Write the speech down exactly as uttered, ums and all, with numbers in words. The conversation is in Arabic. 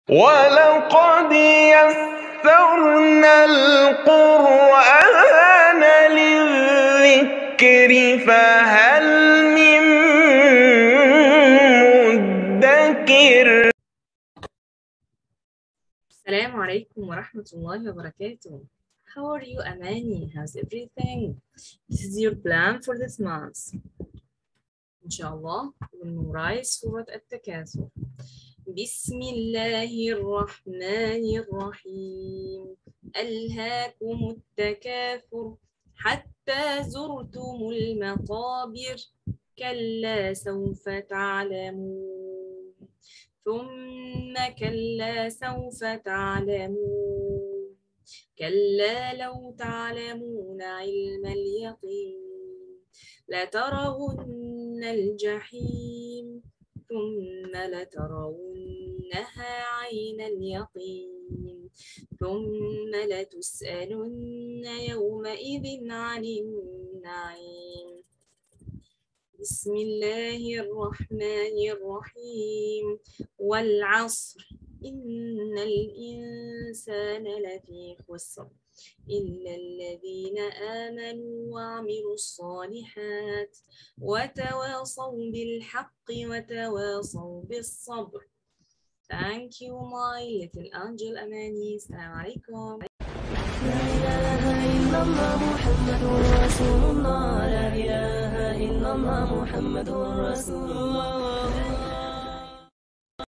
ولقد يسرنا القرآن للذكر فهل من مدكر. السلام عليكم ورحمة الله وبركاته. How are you, Amani? How's everything? This is your plan for this month. إن شاء الله we'll memorize سورة التكاثر. بسم الله الرحمن الرحيم. ألهاكم التكاثر حتى زرتم المقابر كلا سوف تعلمون ثم كلا سوف تعلمون كلا لو تعلمون علم اليقين لترون الجحيم ثم لترونها عين اليقين ثم لتسألن يومئذ عن النعيم. بسم الله الرحمن الرحيم. والعصر إن الإنسان لفي خسر إلا الذين آمنوا وعملوا الصالحات وتواصوا بالحق وتواصوا بالصبر. Thank you my little angel Amani. السلام عليكم. لا إله إلا الله محمد رسول الله. لا إله إلا الله محمد رسول الله.